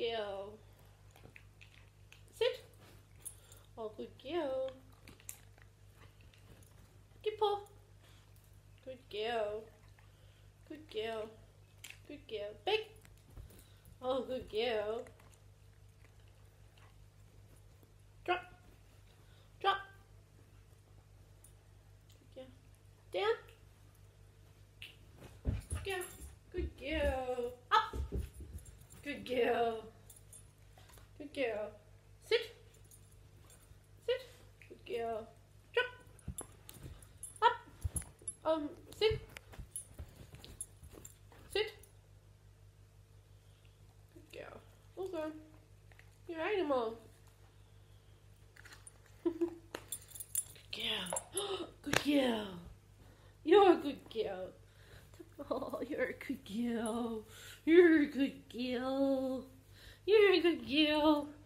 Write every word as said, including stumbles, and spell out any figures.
girl. Sit. Oh, good girl. Good paw. Good girl. Good girl. Good girl. Big. Oh, good girl. Drop. Drop. Good girl. Down. Good girl. Good girl. Up. Good girl. Good girl. Sit. Sit. Good girl. Drop. Up. Um, sit. Sit. Good girl. Okay. You're animal. Good girl. Good girl. You're a good girl. Oh, you're a good girl. You're a good girl. You're a good girl.